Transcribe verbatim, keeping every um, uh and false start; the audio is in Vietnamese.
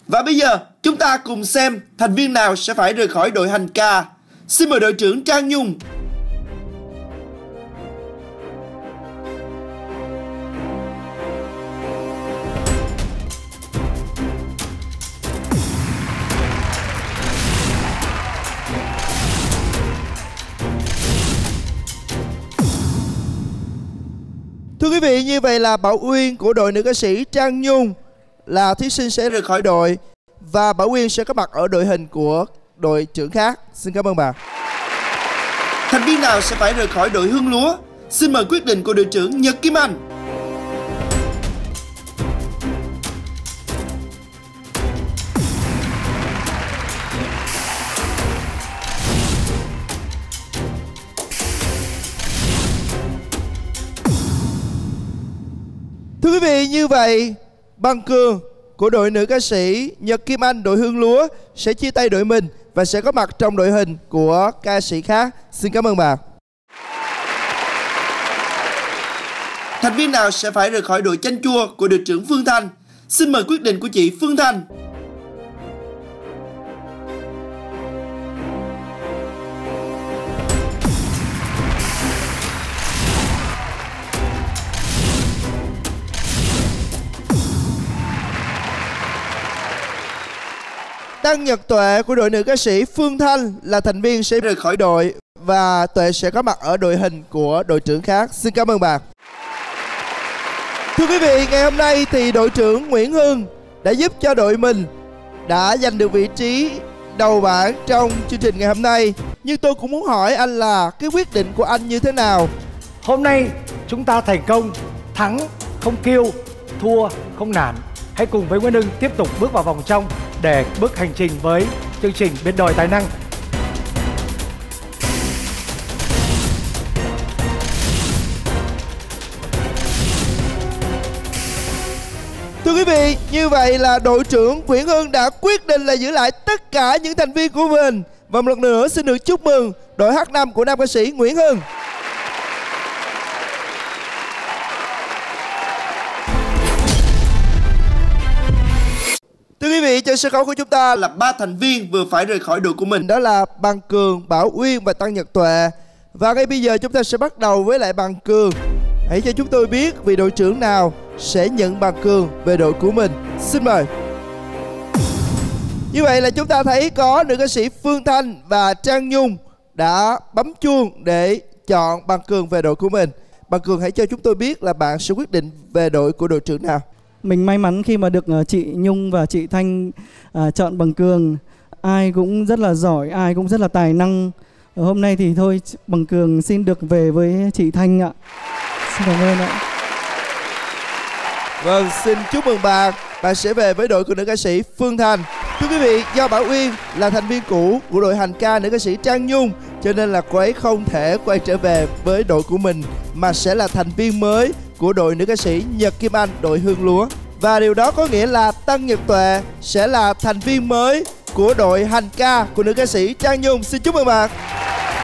Và bây giờ chúng ta cùng xem thành viên nào sẽ phải rời khỏi đội hành ca. Xin mời đội trưởng Trang Nhung. Thưa quý vị, như vậy là Bảo Uyên của đội nữ ca sĩ Trang Nhung là thí sinh sẽ rời khỏi đội, và Bảo Uyên sẽ có mặt ở đội hình của đội trưởng khác. Xin cảm ơn bà. Thành viên nào sẽ phải rời khỏi đội Hương Lúa? Xin mời quyết định của đội trưởng Nhật Kim Anh. Thưa quý vị, như vậy Bằng Cường của đội nữ ca sĩ Nhật Kim Anh, đội Hương Lúa sẽ chia tay đội mình và sẽ có mặt trong đội hình của ca sĩ khác. Xin cảm ơn bà. Thành viên nào sẽ phải rời khỏi đội Chanh Chua của đội trưởng Phương Thanh? Xin mời quyết định của chị Phương Thanh. Tăng Nhật Tuệ của đội nữ ca sĩ Phương Thanh là thành viên sẽ rời khỏi đội, và Tuệ sẽ có mặt ở đội hình của đội trưởng khác. Xin cảm ơn bà. Thưa quý vị, ngày hôm nay thì đội trưởng Nguyễn Hưng đã giúp cho đội mình đã giành được vị trí đầu bảng trong chương trình ngày hôm nay. Nhưng tôi cũng muốn hỏi anh là cái quyết định của anh như thế nào? Hôm nay chúng ta thành công, thắng không kêu, thua không nản. Hãy cùng với Nguyễn Hưng tiếp tục bước vào vòng trong để bước hành trình với chương trình Biệt Đòi Tài Năng. Thưa quý vị, như vậy là đội trưởng Nguyễn Hưng đã quyết định là giữ lại tất cả những thành viên của mình. Và một lần nữa xin được chúc mừng đội hát năm của nam ca sĩ Nguyễn Hưng. Thưa quý vị, trên sân khấu của chúng ta Là ba thành viên vừa phải rời khỏi đội của mình. đó là Bằng Cường, Bảo Uyên và Tăng Nhật Tuệ. Và ngay bây giờ chúng ta sẽ bắt đầu với lại Bằng Cường. Hãy cho chúng tôi biết vị đội trưởng nào sẽ nhận Bằng Cường về đội của mình. Xin mời. Như vậy là chúng ta thấy có nữ ca sĩ Phương Thanh và Trang Nhung đã bấm chuông để chọn Bằng Cường về đội của mình. Bằng Cường, hãy cho chúng tôi biết là bạn sẽ quyết định về đội của đội trưởng nào. Mình may mắn khi mà được chị Nhung và chị Thanh uh, chọn Bằng Cường. Ai cũng rất là giỏi, ai cũng rất là tài năng. Hôm nay thì thôi, Bằng Cường xin được về với chị Thanh ạ. Xin cảm ơn ạ. Vâng, xin chúc mừng bạn. Bạn sẽ về với đội của nữ ca sĩ Phương Thanh. Thưa quý vị, do Bảo Uyên là thành viên cũ của đội hành ca nữ ca sĩ Trang Nhung, cho nên là cô ấy không thể quay trở về với đội của mình, mà sẽ là thành viên mới của đội nữ ca sĩ Nhật Kim Anh, đội Hương Lúa. Và điều đó có nghĩa là Tăng Nhật Tuệ sẽ là thành viên mới của đội hành ca của nữ ca sĩ Trang Nhung. Xin chúc mừng bạn.